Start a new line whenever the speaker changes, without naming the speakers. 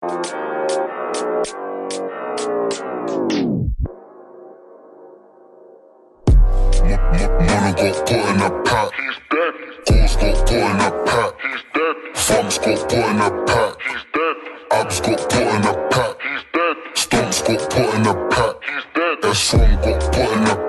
Mona got put in a pack. He's dead. Goals got put in a pack. He's dead. Thumbs got put in a pack. He's dead. Abs got put in a pack. He's dead. Stumps got put in a pack. He's dead. S1 got put in a pack.